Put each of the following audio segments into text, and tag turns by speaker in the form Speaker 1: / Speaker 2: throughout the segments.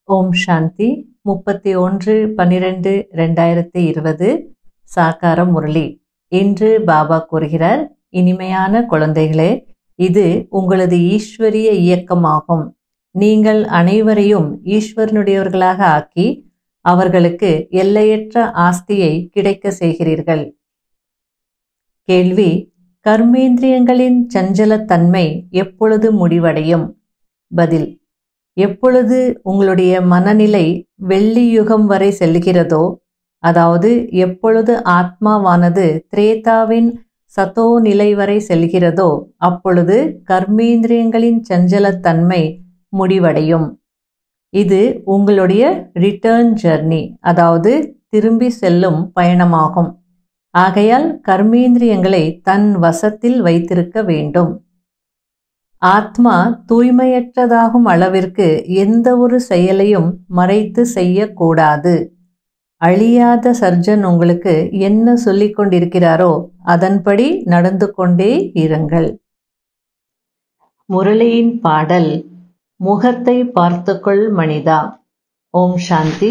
Speaker 1: ஓம் சாந்தி 31/12/2020 சாகார முரளி. இன்று பாபா கூறுகிறார், இனிமையான குழந்தைகளே, இது உங்களது ஈஸ்வரிய இயக்கமாகும். நீங்கள் அனைவரையும் ஈஸ்வரனுடையவர்களாக ஆக்கி அவர்களுக்கு எல்லையற்ற ஆஸ்தியை கிடைக்க செய்கிறீர்கள். கேள்வி: கர்மேந்திரியங்களின் சஞ்சலத்தன்மை எப்பொழுது முடிவடையும்? பதில்: எப்பொழுது உங்களுடைய மனநிலை வெள்ளி யுகம் வரை செல்கிறதோ, அதாவது எப்பொழுது ஆத்மாவானது திரேதாவின் சதோ நிலை வரை செல்கிறதோ, அப்பொழுது கர்மேந்திரியங்களின் சஞ்சலத்தன்மை முடிவடையும். இது உங்களுடைய ரிட்டர்ன் ஜர்னி, அதாவது திரும்பி செல்லும் பயணமாகும். ஆகையால் கர்மேந்திரியங்களை தன் வசத்தில் வைத்திருக்க வேண்டும். ஆத்மா தூய்மையற்றதாகும் அளவிற்கு எந்த ஒரு செயலையும் மறைத்து செய்யக்கூடாது. அழியாத சர்ஜன் உங்களுக்கு என்ன சொல்லிக் கொண்டிருக்கிறாரோ அதன்படி நடந்து கொண்டே இருங்கள். முரளியின் பாடல்: முகத்தை பார்த்துக்கொள் மனிதா. ஓம் சாந்தி.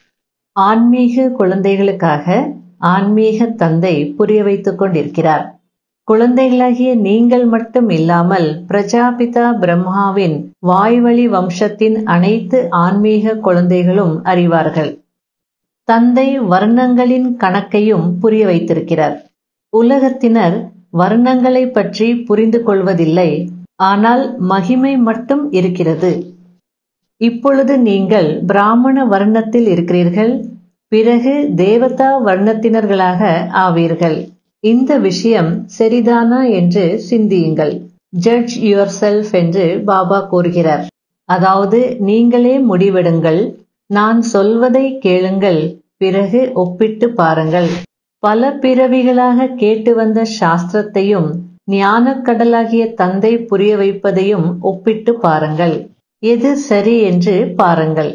Speaker 1: ஆன்மீக குழந்தைகளுக்காக ஆன்மீக தந்தை புரிய வைத்துக் கொண்டிருக்கிறார். குழந்தைகளாகிய நீங்கள் மட்டும் இல்லாமல் பிரஜாபிதா பிரம்மாவின் வாய்வழி வம்சத்தின் அனைத்து ஆன்மீக குழந்தைகளும் அறிவார்கள். தந்தை வர்ணங்களின் கணக்கையும் புரிய வைத்திருக்கிறார். உலகத்தினர் வர்ணங்களை பற்றி புரிந்து கொள்வதில்லை, ஆனால் மகிமை மட்டும் இருக்கிறது. இப்பொழுது நீங்கள் பிராமண வர்ணத்தில் இருக்கிறீர்கள், பிறகு தேவதா வர்ணத்தினர்களாக ஆவீர்கள். இந்த விஷயம் சரிதானா என்று சிந்தியுங்கள். ஜட்ஜ் யுவர் செல்ஃப் என்று பாபா கூறுகிறார். அதாவது நீங்களே முடிவெடுங்கள், நான் சொல்வதை கேளுங்கள், பிறகு ஒப்பிட்டு பாருங்கள். பல பிறவிகளாக கேட்டு வந்த சாஸ்திரத்தையும் ஞானக்கடலாகிய தந்தை புரிய வைப்பதையும் ஒப்பிட்டு பாருங்கள். எது சரி என்று பாருங்கள்.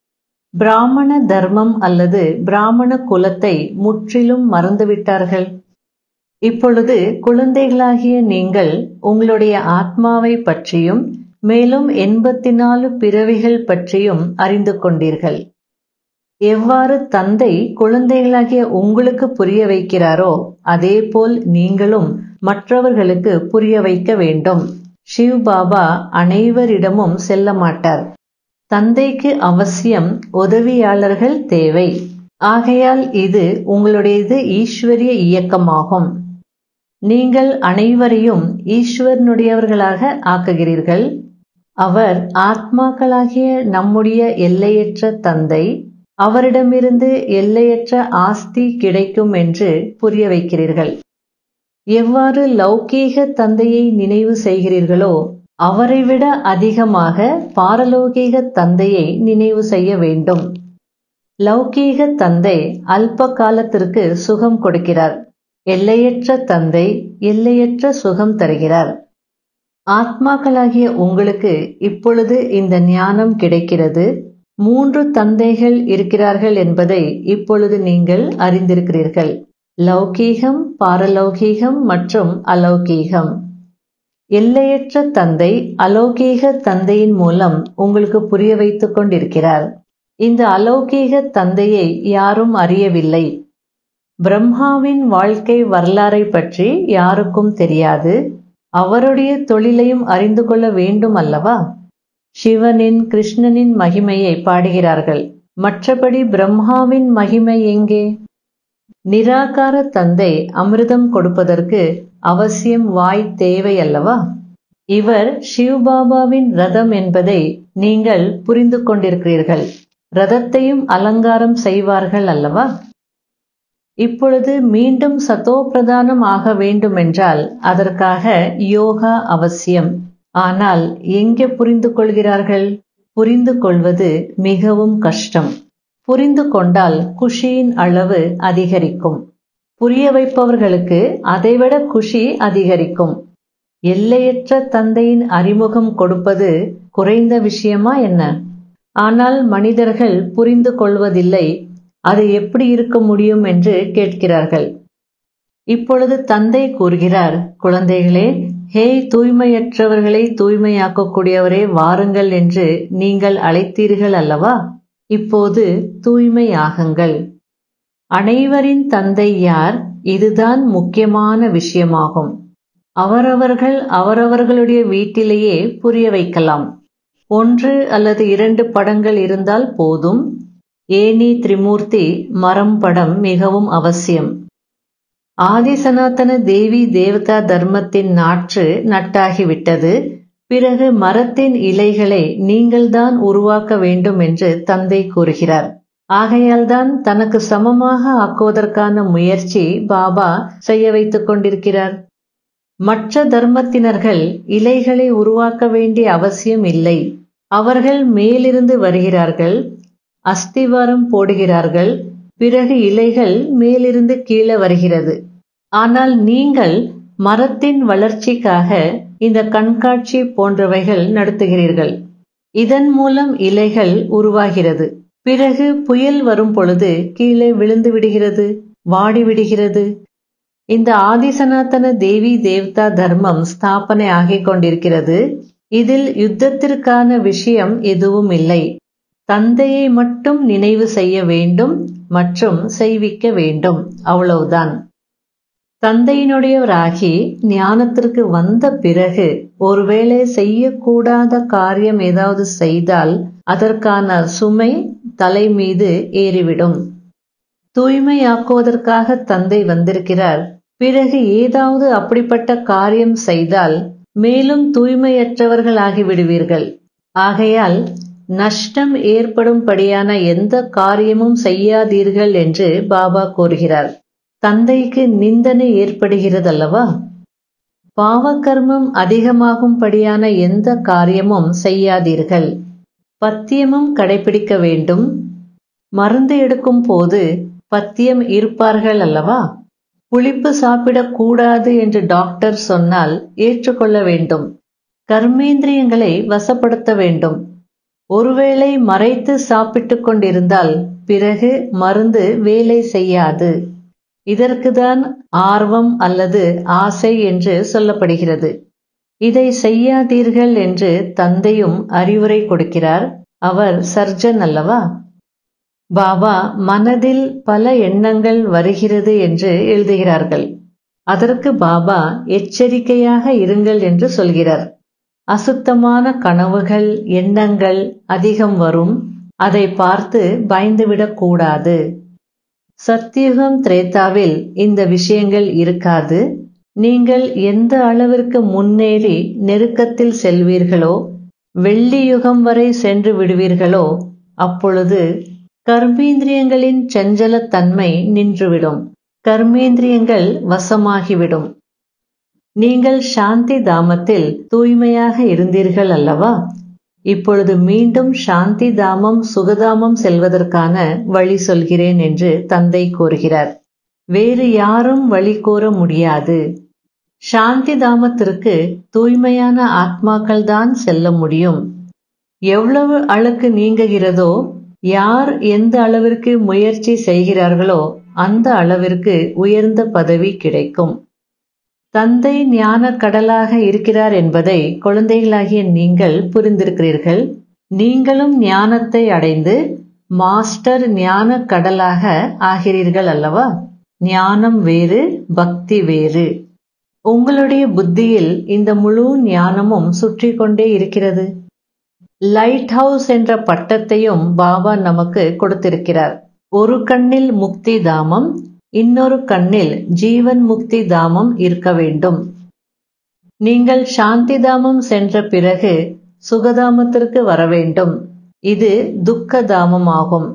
Speaker 1: பிராமண தர்மம் அல்லது பிராமண குலத்தை முற்றிலும் மறந்துவிட்டார்கள். இப்பொழுது குழந்தைகளாகிய நீங்கள் உங்களுடைய ஆத்மாவை பற்றியும் மேலும் 84 பிறவிகள் பற்றியும் அறிந்து கொண்டீர்கள். எவ்வாறு தந்தை குழந்தைகளாகிய உங்களுக்கு புரிய வைக்கிறாரோ அதேபோல் நீங்களும் மற்றவர்களுக்கு புரிய வைக்க வேண்டும். சிவ் பாபா அனைவரிடமும் செல்ல மாட்டார். தந்தைக்கு அவசியம் உதவியாளர்கள் தேவை. ஆகையால் இது உங்களுடையது ஈஸ்வரிய இயக்கமாகும். நீங்கள் அனைவரையும் ஈஸ்வரனுடையவர்களாக ஆக்குகிறீர்கள். அவர் ஆத்மாக்களாகிய நம்முடைய எல்லையற்ற தந்தை. அவரிடமிருந்து எல்லையற்ற ஆஸ்தி கிடைக்கும் என்று புரிய வைக்கிறீர்கள். எவ்வாறு லௌகீக தந்தையை நினைவு செய்கிறீர்களோ அவரை விட அதிகமாக பாரலோகீக தந்தையை நினைவு செய்ய வேண்டும். லௌகீக தந்தை அல்ப காலத்திற்கு சுகம் கொடுக்கிறார். எல்லையற்ற தந்தை எல்லையற்ற சுகம் தருகிறார். ஆத்மாக்களாகிய உங்களுக்கு இப்பொழுது இந்த ஞானம் கிடைக்கிறது. 3 தந்தைகள் இருக்கிறார்கள் என்பதை இப்பொழுது நீங்கள் அறிந்திருக்கிறீர்கள். லௌகீகம், பாரலௌகீகம் மற்றும் அலௌகீகம். எல்லையற்ற தந்தை அலௌகீக தந்தையின் மூலம் உங்களுக்கு புரிய வைத்துக் கொண்டிருக்கிறார். இந்த அலௌகீக தந்தையை யாரும் அறியவில்லை. பிரம்மாவின் வாழ்க்கை வரலாறை பற்றி யாருக்கும் தெரியாது. அவருடைய தொழிலையும் அறிந்து கொள்ள வேண்டும் அல்லவா? சிவனின் கிருஷ்ணனின் மகிமையை பாடுகிறார்கள். மற்றபடி பிரம்மாவின் மகிமை எங்கே? நிராகார தந்தை அமிர்தம் கொடுப்பதற்கு அவசியம் வாய் தேவை அல்லவா? இவர் சிவபாபாவின் ரதம் என்பதை நீங்கள் புரிந்து கொண்டிருக்கிறீர்கள். ரதத்தையும் அலங்காரம் செய்வார்கள் அல்லவா? இப்பொழுது மீண்டும் சதோ பிரதானம் ஆக வேண்டுமென்றால் அதற்காக யோகா அவசியம். ஆனால் எங்கே புரிந்து கொள்கிறார்கள்? புரிந்து கொள்வது மிகவும் கஷ்டம். புரிந்து கொண்டால் குஷியின் அளவு அதிகரிக்கும். புரிய வைப்பவர்களுக்கு அதைவிட குஷி அதிகரிக்கும். எல்லையற்ற தந்தையின் அறிமுகம் கொடுப்பது குறைந்த விஷயமா என்ன? ஆனால் மனிதர்கள் புரிந்து கொள்வதில்லை. அது எப்படி இருக்க முடியும் என்று கேட்கிறார்கள். இப்பொழுது தந்தை கூறுகிறார், குழந்தைகளே, ஹே தூய்மையற்றவர்களை தூய்மையாக்கக்கூடியவரே வாருங்கள் என்று நீங்கள் அழைத்தீர்கள் அல்லவா? இப்போது தூய்மையாகுங்கள். அனைவரின் தந்தை யார்? இதுதான் முக்கியமான விஷயமாகும். அவரவர்கள் அவரவர்களுடைய வீட்டிலேயே புரிய வைக்கலாம். 1 அல்லது 2 படங்கள் இருந்தால் போதும். ஏனி திரிமூர்த்தி மரம் படம் மிகவும் அவசியம். ஆதி சனாதன தேவி தேவதா தர்மத்தின் நாற்று நட்டாகிவிட்டது. பிறகு மரத்தின் இலைகளை நீங்கள்தான் உருவாக்க வேண்டும் என்று தந்தை கூறுகிறார். ஆகையால்தான் தனக்கு சமமாக ஆக்குவதற்கான முயற்சி பாபா செய்ய வைத்துக் கொண்டிருக்கிறார். மற்ற தர்மத்தினர்கள் இலைகளை உருவாக்க வேண்டிய அவசியம் இல்லை. அவர்கள் மேலிருந்து வருகிறார்கள், அஸ்திவாரம் போடுகிறார்கள், பிறகு இலைகள் மேலிருந்து கீழே வருகிறது. ஆனால் நீங்கள் மரத்தின் வளர்ச்சிக்காக இந்த கண்காட்சி போன்றவைகள் நடத்துகிறீர்கள். இதன் மூலம் இலைகள் உருவாகிறது. பிறகு புயல் வரும் பொழுது கீழே விழுந்து விடுகிறது, வாடிவிடுகிறது. இந்த ஆதிசனாதன தேவி தேவதா தர்மம் ஸ்தாபனை ஆகிக் கொண்டிருக்கிறது. இதில் யுத்தத்திற்கான விஷயம் எதுவும் இல்லை. தந்தையை மட்டும் நினைவு செய்ய வேண்டும் மற்றும் செய்விக்க வேண்டும், அவ்வளவுதான். தந்தையினுடையவராகி ஞானத்திற்கு வந்த பிறகு ஒருவேளை செய்யக்கூடாத காரியம் ஏதாவது செய்தால் அதற்கான சுமை தலை மீது ஏறிவிடும். தூய்மையாக்குவதற்காக தந்தை வந்திருக்கிறார். பிறகு ஏதாவது அப்படிப்பட்ட காரியம் செய்தால் மேலும் தூய்மையற்றவர்கள் ஆகிவிடுவீர்கள். ஆகையால் நஷ்டம் ஏற்படும்படியான எந்த காரியமும் செய்யாதீர்கள் என்று பாபா கூறுகிறார். தந்தைக்கு நிந்தனை ஏற்படுகிறதல்லவா? பாவகர்மம் அதிகமாகும்படியான எந்த காரியமும் செய்யாதீர்கள். பத்தியமும் கடைபிடிக்க வேண்டும். மருந்து எடுக்கும் போது பத்தியம் இருப்பார்கள் அல்லவா? புளிப்பு சாப்பிடக்கூடாது என்று டாக்டர் சொன்னால் ஏற்றுக்கொள்ள வேண்டும். கர்மேந்திரியங்களை வசப்படுத்த வேண்டும். ஒருவேளை மறைத்து சாப்பிட்டுக் கொண்டிருந்தால் பிறகு மருந்து வேலை செய்யாது. இதற்குதான் ஆர்வம் அல்லது ஆசை என்று சொல்லப்படுகிறது. இதை செய்யாதீர்கள் என்று தந்தையும் அறிவுரை கொடுக்கிறார். அவர் சர்ஜன் அல்லவா? பாபா மனதில் பல எண்ணங்கள் வருகிறது என்று எழுதுகிறார்கள். அதற்கு பாபா எச்சரிக்கையாக இருங்கள் என்று சொல்கிறார். அசுத்தமான கனவுகள், எண்ணங்கள் அதிகம் வரும். அதை பார்த்து பயந்துவிடக் கூடாது. சத்யுகம் திரேதாவில் இந்த விஷயங்கள் இருக்காது. நீங்கள் எந்த அளவிற்கு முன்னேறி நெருக்கத்தில் செல்வீர்களோ, வெள்ளி யுகம் வரை சென்று விடுவீர்களோ, அப்பொழுது கர்மேந்திரியங்களின் சஞ்சலத்தன்மை நின்றுவிடும். கர்மேந்திரியங்கள் வசமாகிவிடும். நீங்கள் சாந்தி தாமத்தில் தூய்மையாக இருந்தீர்கள் அல்லவா? இப்பொழுது மீண்டும் சாந்தி தாமம், சுகதாமம் செல்வதற்கான வழி சொல்கிறேன் என்று தந்தை கூறுகிறார். வேறு யாரும் வழி கூற முடியாது. சாந்தி தாமத்திற்கு தூய்மையான ஆத்மாக்கள் தான் செல்ல முடியும். எவ்வளவு அழுக்கு நீங்குகிறதோ, யார் எந்த அளவிற்கு முயற்சி செய்கிறார்களோ அந்த அளவிற்கு உயர்ந்த பதவி கிடைக்கும். தந்தை ஞான கடலாக இருக்கிறார் என்பதை குழந்தைகளாகிய நீங்கள் புரிந்திருக்கிறீர்கள். நீங்களும் ஞானத்தை அடைந்து மாஸ்டர் ஞான கடலாக ஆகிறீர்கள் அல்லவா? ஞானம் வேறு, பக்தி வேறு. உங்களுடைய புத்தியில் இந்த முழு ஞானமும் சுற்றி கொண்டே இருக்கிறது. லைட் ஹவுஸ் என்ற பட்டத்தையும் பாபா நமக்கு கொடுத்திருக்கிறார். ஒரு கண்ணில் முக்தி தாமம், இன்னொரு கண்ணில் ஜீவன் முக்தி தாமம் இருக்க வேண்டும். நீங்கள் சாந்தி தாமம் சென்ற பிறகு சுகதாமத்திற்கு வர வேண்டும். இது துக்க தாமமாகும்.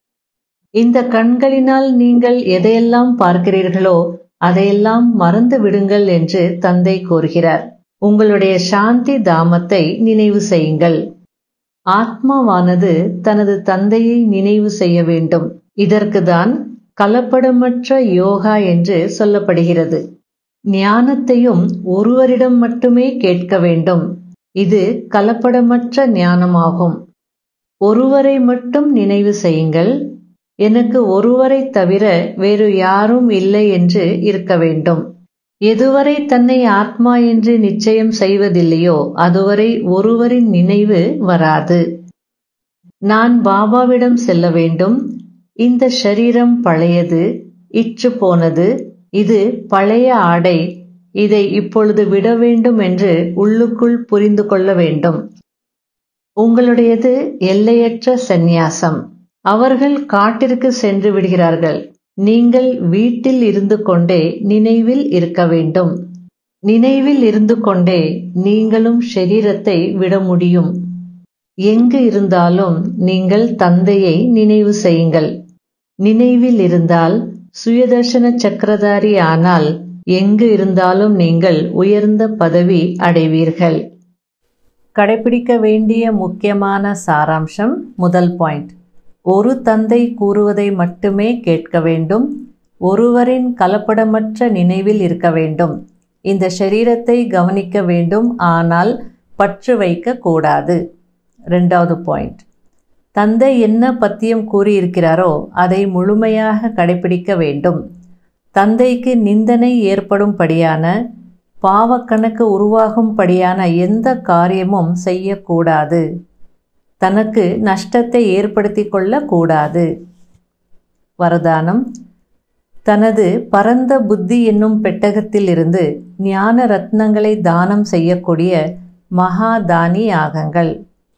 Speaker 1: இந்த கண்களினால் நீங்கள் எதையெல்லாம் பார்க்கிறீர்களோ அதையெல்லாம் மறந்து விடுங்கள் என்று தந்தை கூறுகிறார். உங்களுடைய சாந்தி தாமத்தை நினைவு செய்யுங்கள். ஆத்மாவானது தனது தந்தையை நினைவு செய்ய வேண்டும். இதற்குதான் கலப்படமற்ற யோகா என்று சொல்லப்படுகிறது. ஞானத்தையும் ஒருவரிடம் மட்டுமே கேட்க வேண்டும். இது கலப்படமற்ற ஞானமாகும். ஒருவரை மட்டும் நினைவு செய்யுங்கள். எனக்கு ஒருவரை தவிர வேறு யாரும் இல்லை என்று இருக்க வேண்டும். எதுவரை தன்னை ஆத்மா என்று நிச்சயம் செய்வதில்லையோ அதுவரை ஒருவரின் நினைவு வராது. நான் பாபாவிடம் செல்ல வேண்டும். இந்த ஷரீரம் பழையது, இற்று போனது, இது பழைய ஆடை, இதை இப்பொழுது விட வேண்டும் என்று உள்ளுக்குள் புரிந்து கொள்ள வேண்டும். உங்களுடையது எல்லையற்ற சந்நியாசம். அவர்கள் காட்டிற்கு சென்று விடுகிறார்கள். நீங்கள் வீட்டில் இருந்து கொண்டே நினைவில் இருக்க வேண்டும். நினைவில் இருந்து கொண்டே நீங்களும் ஷரீரத்தை விட முடியும். எங்கு இருந்தாலும் நீங்கள் தந்தையை நினைவு செய்யுங்கள். நினைவில் இருந்தால் சுயதர்சன சக்கரதாரி ஆனால் எங்கு இருந்தாலும் நீங்கள் உயர்ந்த பதவி அடைவீர்கள். கடைபிடிக்க வேண்டிய முக்கியமான சாராம்சம். முதல் பாயிண்ட், ஒரு தந்தை கூறுவதை மட்டுமே கேட்க வேண்டும். ஒருவரின் கலப்படமற்ற நினைவில் இருக்க வேண்டும். இந்த ஷரீரத்தை கவனிக்க வேண்டும், ஆனால் பற்று வைக்க கூடாது. ரெண்டாவது பாயிண்ட், தந்தை என்ன பத்தியம் கூறியிருக்கிறாரோ அதை முழுமையாக கடைபிடிக்க வேண்டும். தந்தைக்கு நிந்தனை ஏற்படும்படியான, பாவக்கணக்கு உருவாகும்படியான எந்த காரியமும் செய்யக்கூடாது. தனக்கு நஷ்டத்தை ஏற்படுத்தி கொள்ளக்கூடாது. வரதானம், தனது பரந்த புத்தி என்னும் பெட்டகத்தில் இருந்து ஞான ரத்னங்களை தானம் செய்யக்கூடிய மகாதானி ஆகுங்கள்.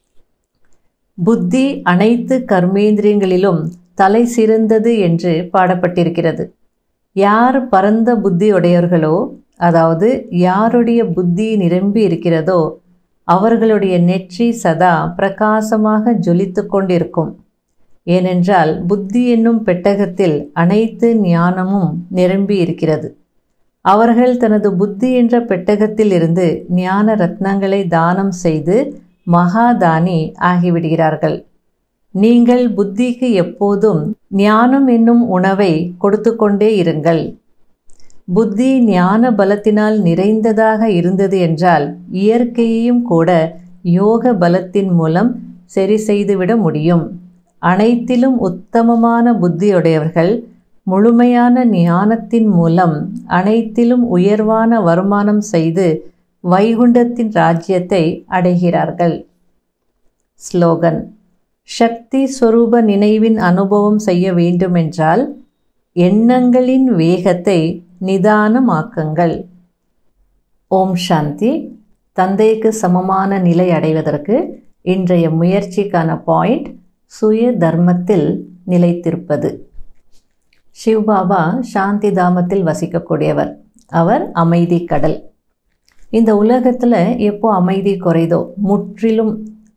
Speaker 1: புத்தி அனைத்து கர்மேந்திரியங்களிலும் தலை சிறந்தது என்று பாடப்பட்டிருக்கிறது. யார் பரந்த புத்தியுடையவர்களோ, அதாவது யாருடைய புத்தி நிரம்பி இருக்கிறதோ அவர்களுடைய நெற்றி சதா பிரகாசமாக ஜொலித்து கொண்டிருக்கும். ஏனென்றால் புத்தி என்னும் பெட்டகத்தில் அனைத்து ஞானமும் நிரம்பி இருக்கிறது. அவர்கள் தனது புத்தி என்ற பெட்டகத்தில் இருந்து ஞான ரத்னங்களை தானம் செய்து மகாதானி ஆகிவிடுகிறார்கள். நீங்கள் புத்திக்கு எப்போதும் ஞானம் என்னும் உணவை கொடுத்து கொண்டே இருங்கள். புத்தி ஞான பலத்தினால் நிறைந்ததாக இருந்தது என்றால் இயற்கையையும் கூட யோக பலத்தின் மூலம் சரி செய்துவிட முடியும். அனைத்திலும் உத்தமமான புத்தியுடையவர்கள் முழுமையான ஞானத்தின் மூலம் அனைத்திலும் உயர்வான வருமானம் செய்து வைகுண்டத்தின் ராஜ்யத்தை அடைகிறார்கள். ஸ்லோகன், சக்தி ஸ்வரூப நினைவின் அனுபவம் செய்ய வேண்டுமென்றால் எண்ணங்களின் வேகத்தை நிதானமாக்குங்கள். ஓம் சாந்தி. தந்தைக்கு சமமான நிலை அடைவதற்கு இன்றைய முயற்சிக்கான பாயிண்ட், சுய தர்மத்தில் நிலைத்திருப்பது. சிவபாபா சாந்தி தாமத்தில் வசிக்கக்கூடியவர். அவர் அமைதி கடல். இந்த உலகத்தில் எப்போ அமைதி குறைதோ, முற்றிலும்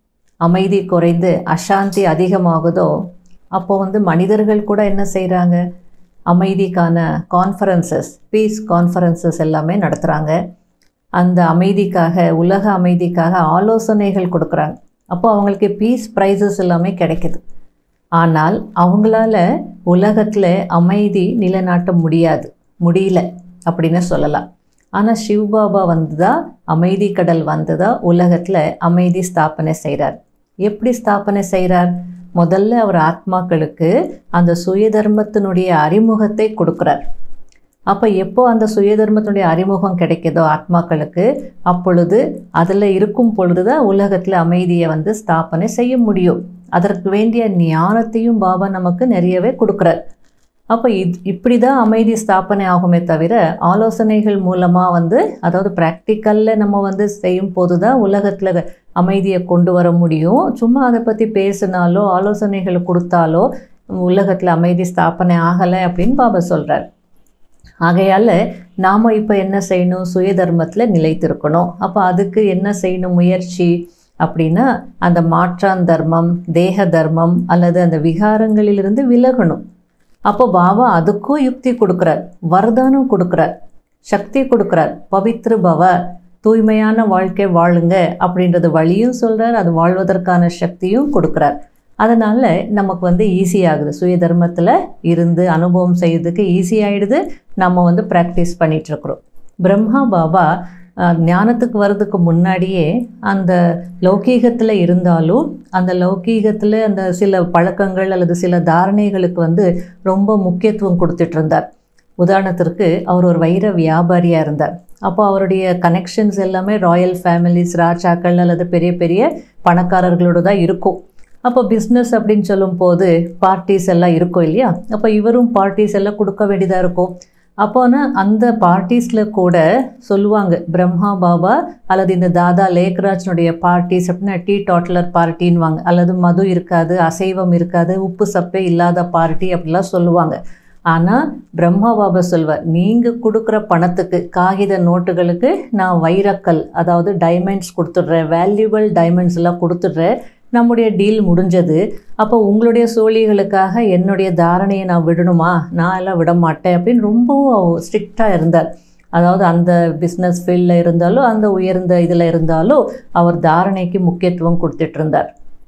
Speaker 1: அமைதி குறைந்து அசாந்தி அதிகமாகுதோ, அப்போ மனிதர்கள் கூட என்ன செய்கிறாங்க, அமைதிக்கான கான்ஃபரன்சஸ், பீஸ் கான்ஃபரன்சஸ் எல்லாமே நடத்துகிறாங்க. அந்த அமைதிக்காக, உலக அமைதிக்காக ஆலோசனைகள் கொடுக்குறாங்க. அப்போ அவங்களுக்கு பீஸ் ப்ரைஸஸ் எல்லாமே கிடைக்குது. ஆனால் அவங்களால உலகத்தில் அமைதி நிலைநாட்ட முடியல அப்படின்னு சொல்லலாம். ஆனால் சிவபாபா வந்துதான், அமைதி கடல் வந்துதான் உலகத்தில் அமைதி ஸ்தாபனை செய்கிறார். எப்படி ஸ்தாபனை செய்கிறார்? முதல்ல அவர் ஆத்மாக்களுக்கு அந்த சுயதர்மத்தினுடைய அறிமுகத்தை கொடுக்குறார். அப்போ எப்போ அந்த சுயதர்மத்தினுடைய அறிமுகம் கிடைக்குதோ ஆத்மாக்களுக்கு, அப்பொழுது அதில் இருக்கும் பொழுது தான் உலகத்தில் அமைதியை ஸ்தாபனை செய்ய முடியும். அதற்கு வேண்டிய ஞானத்தையும் பாபா நமக்கு நிறையவே கொடுக்குறார். அப்போ இப்படி தான் அமைதி ஸ்தாபனை ஆகுமே தவிர ஆலோசனைகள் மூலமாக அதாவது ப்ராக்டிக்கலில் நம்ம செய்யும் போது தான் உலகத்தில் அமைதியை கொண்டு வர முடியும். சும்மா அதை பற்றி பேசினாலோ ஆலோசனைகள் கொடுத்தாலோ உலகத்தில் அமைதி ஸ்தாபனை ஆகலை அப்படின்னு பாபா சொல்கிறார். ஆகையால் நாம் இப்போ என்ன செய்யணும்? சுயதர்மத்தில் நிலைத்திருக்கணும். அப்போ அதுக்கு என்ன செய்யணும் முயற்சி அப்படின்னா, அந்த மாற்றான் தர்மம், தேக தர்மம் அல்லது அந்த விகாரங்களிலிருந்து விலகணும். அப்போ பாபா அதுக்கும் யுக்தி கொடுக்குறார், வரதானம் கொடுக்குறார், சக்தி கொடுக்குறார். பவித்ரு பவ, தூய்மையான வாழ்க்கை வாழுங்க அப்படின்றது வழியும் சொல்கிறார், அது வாழ்வதற்கான சக்தியும் கொடுக்குறார். அதனால் நமக்கு ஈஸியாகுது. சுய தர்மத்தில் இருந்து அனுபவம் செய்யறதுக்கு ஈஸியாகிடுது. நம்ம ப்ராக்டிஸ் பண்ணிகிட்ருக்குறோம். பிரம்மா பாபா ஞானத்துக்கு வர்றதுக்கு முன்னாடியே அந்த லௌகீகத்தில் இருந்தாலும் அந்த லௌகீகத்தில் அந்த சில பழக்கங்கள் அல்லது சில தாரணைகளுக்கு ரொம்ப முக்கியத்துவம் கொடுத்துட்டு இருந்தார். உதாரணத்திற்கு அவர் ஒரு வைர வியாபாரியாக இருந்தார். அப்போ அவருடைய கனெக்ஷன்ஸ் எல்லாமே ராயல் ஃபேமிலிஸ், ராஜாக்கள் அல்லது பெரிய பெரிய பணக்காரர்களோடு தான் இருக்கும். அப்போ பிஸ்னஸ் அப்படின்னு சொல்லும்போது பார்ட்டிஸ் எல்லாம் இருக்கும் இல்லையா? அப்போ இவரும் பார்ட்டிஸ் எல்லாம் கொடுக்க வேண்டியதாக இருக்கும். அப்போனா அந்த பார்ட்டிஸில் கூட சொல்லுவாங்க, பிரம்மா பாபா அல்லது இந்த தாதா லேக்ராஜனுடைய பார்ட்டிஸ் அப்படின்னா டீ டாட்லர் பார்ட்டின்வாங்க, அல்லது மது இருக்காது, அசைவம் இருக்காது, உப்பு சப்பே இல்லாத பார்ட்டி அப்படிலாம் சொல்லுவாங்க. ஆனால் பிரம்மா பாபா சொல்வார், நீங்கள் கொடுக்குற பணத்துக்கு, காகித நோட்டுகளுக்கு நான் வைரக்கல் அதாவது டைமண்ட்ஸ் கொடுத்துட்றேன், வேல்யூபிள் டைமண்ட்ஸ் எல்லாம் கொடுத்துட்றேன், நம்முடைய டீல் முடிஞ்சது. அப்போ உங்களுடைய சோழிகளுக்காக என்னுடைய தாரணையை நான் விடணுமா? நான் எல்லாம் விட மாட்டேன் அப்படின்னு ரொம்பவும் ஸ்ட்ரிக்டாக இருந்தார். அதாவது அந்த பிஸ்னஸ் ஃபீல்டில் இருந்தாலும் அந்த உயர்ந்த இதில் இருந்தாலும் அவர் தாரணைக்கு முக்கியத்துவம் கொடுத்துட்டு இருந்தார்.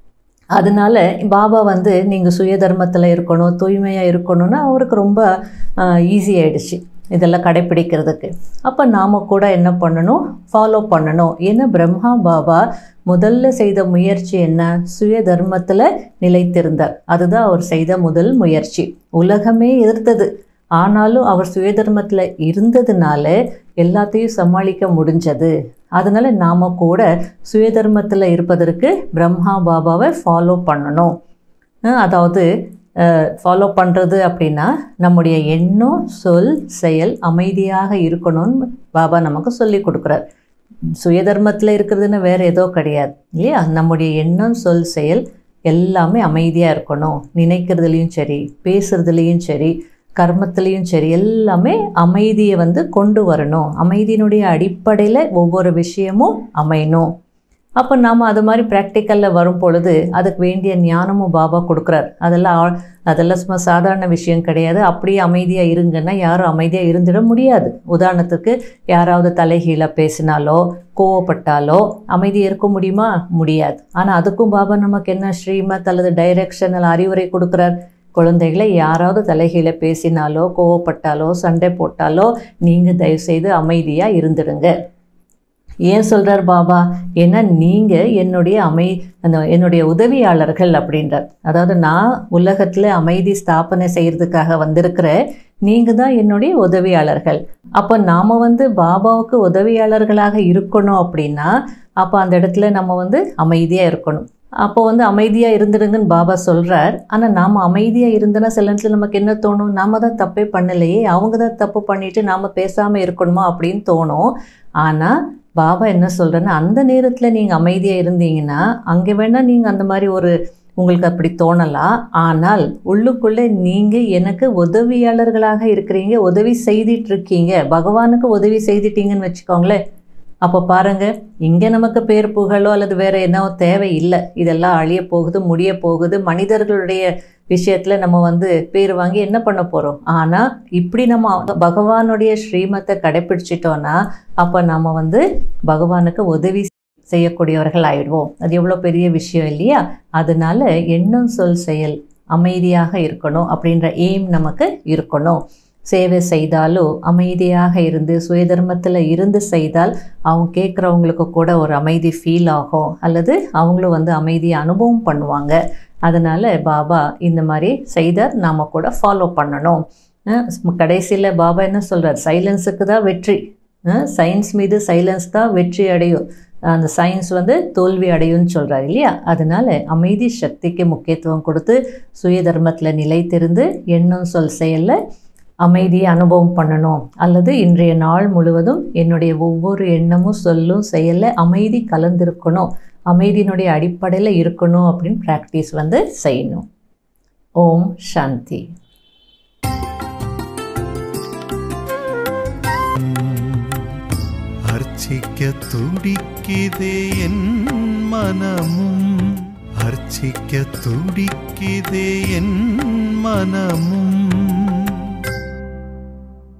Speaker 1: அதனால பாபா நீங்கள் சுய தர்மத்தில் இருக்கணும், தூய்மையாக இருக்கணும்னு அவருக்கு ரொம்ப ஈஸியாகிடுச்சு இதெல்லாம் கடைப்பிடிக்கிறதுக்கு. அப்போ நாம் கூட என்ன பண்ணணும்? ஃபாலோ பண்ணணும். ஏன்னா பிரம்மா பாபா முதல்ல செய்த முயற்சி என்ன? சுய தர்மத்தில் நிலைத்திருந்தார். அதுதான் அவர் செய்த முதல் முயற்சி. உலகமே எதிர்த்தது, ஆனாலும் அவர் சுய தர்மத்தில் இருந்ததுனால எல்லாத்தையும் சமாளிக்க முடிஞ்சது. அதனால் நாம் கூட சுய தர்மத்தில் இருப்பதற்கு பிரம்மா பாபாவை ஃபாலோ பண்ணணும். அதாவது ஃபாலோ பண்ணுறது அப்படின்னா நம்முடைய எண்ணம், சொல், செயல் அமைதியாக இருக்கணும்னு பாபா நமக்கு சொல்லி கொடுக்குறார். சுயதர்மத்தில் இருக்கிறதுன்னு வேறு ஏதோ கிடையாது இல்லையா? நம்முடைய எண்ணம், சொல், செயல் எல்லாமே அமைதியாக இருக்கணும். நினைக்கிறதுலேயும் சரி, பேசுகிறதுலேயும் சரி, கர்மத்திலையும் சரி, எல்லாமே அமைதியை கொண்டு வரணும். அமைதியினுடைய அடிப்படையில் ஒவ்வொரு விஷயமும் அமையணும். அப்போ நாம் அது மாதிரி ப்ராக்டிக்கலில் வரும் பொழுது அதுக்கு வேண்டிய ஞானமும் பாபா கொடுக்குறார். அதெல்லாம் சும்மா சாதாரண விஷயம் கிடையாது. அப்படியே அமைதியாக இருங்கன்னா யாரும் அமைதியாக இருந்துட முடியாது. உதாரணத்துக்கு யாராவது தலைகீழ பேசினாலோ கோவப்பட்டாலோ அமைதியாக இருக்க முடியுமா? முடியாது. ஆனால் அதுக்கும் பாபா நமக்கு என்ன ஸ்ரீமத் அல்லது டைரக்ஷன் அல்ல அறிவுரை கொடுக்குறார். குழந்தைகளை யாராவது தலைகீழ பேசினாலோ கோவப்பட்டாலோ சண்டை போட்டாலோ நீங்கள் தயவுசெய்து அமைதியாக இருந்துடுங்க. ஏன் சொல்கிறார் பாபா? ஏன்னா நீங்கள் என்னுடைய உதவியாளர்கள் அப்படின்றார். அதாவது நான் உலகத்தில் அமைதி ஸ்தாபனை செய்கிறதுக்காக வந்திருக்கிற நீங்கள் தான் என்னுடைய உதவியாளர்கள். அப்போ நாம் பாபாவுக்கு உதவியாளர்களாக இருக்கணும் அப்படின்னா அப்போ அந்த இடத்துல நம்ம அமைதியாக இருக்கணும். அப்போ அமைதியாக இருந்துடுங்கன்னு பாபா சொல்கிறார். ஆனால் நாம் அமைதியாக இருந்தோன்னா சில நேரத்தில் நமக்கு என்ன தோணும்? நாம் தான் தப்பே பண்ணலையே, அவங்க தான் தப்பு பண்ணிவிட்டு நாம் பேசாமல் இருக்கணுமா அப்படின்னு தோணும். ஆனால் பாபா என்ன சொல்கிறேன்னா, அந்த நேரத்தில் நீங்கள் அமைதியாக இருந்தீங்கன்னா அங்கே வேணால் நீங்கள் அந்த மாதிரி உங்களுக்கு அப்படி தோணலாம். ஆனால் உள்ளுக்குள்ளே நீங்கள் எனக்கு உதவியாளர்களாக இருக்கிறீங்க, உதவி செய்துட்ருக்கீங்க, பகவானுக்கு உதவி செய்துட்டீங்கன்னு வச்சுக்கோங்களேன். அப்போ பாருங்கள், இங்கே நமக்கு பேர் புகழோ அல்லது வேறு என்ன தேவை இல்லை. இதெல்லாம் அழிய போகுது, முடிய போகுது. மனிதர்களுடைய விஷயத்தில் நம்ம பேர் வாங்கி என்ன பண்ண போகிறோம்? ஆனால் இப்படி நம்ம பகவானுடைய ஸ்ரீமத்தை கடைப்பிடிச்சிட்டோன்னா அப்போ நம்ம பகவானுக்கு உதவி செய்யக்கூடியவர்கள் ஆயிடுவோம். அது எவ்வளோ பெரிய விஷயம் இல்லையா? அதனால எண்ணம், சொல், செயல் அமைதியாக இருக்கணும் அப்படின்ற எய்ம் நமக்கு இருக்கணும். சேவை செய்தாலும் அமைதியாக இருந்து சுயதர்மத்தில் இருந்து செய்தால் அவங்க கேட்குறவங்களுக்கு கூட ஒரு அமைதி ஃபீல் ஆகும், அல்லது அவங்களும் அமைதியை அனுபவம் பண்ணுவாங்க. அதனால் பாபா இந்த மாதிரி செய்தால் நாம் கூட ஃபாலோ பண்ணணும். கடைசியில் பாபா என்ன சொல்கிறார்? சைலன்ஸுக்கு தான் வெற்றி. சயின்ஸ் மீது சைலன்ஸ் தான் வெற்றி அடையும், அந்த சயின்ஸ் தோல்வி அடையும்னு சொல்கிறார் இல்லையா? அதனால் அமைதி சக்திக்கு முக்கியத்துவம் கொடுத்து சுய தர்மத்தில் நிலைத்திருந்து எண்ணம், சொல், செயலில் அமைதியை அனுபவம் பண்ணணும். அல்லது இன்றைய நாள் முழுவதும் என்னுடைய ஒவ்வொரு எண்ணமும் சொல்லும் செயலில் அமைதி கலந்திருக்கணும், அமைதியினுடைய அடிப்படையில் இருக்கணும் அப்படின்னு ப்ராக்டிஸ் செய்யணும். ஓம் சாந்தி.
Speaker 2: அர்ச்சிக்க துடிக்குதே என் மனமும், அர்ச்சிக்க துடிக்குதே என் மனமும்,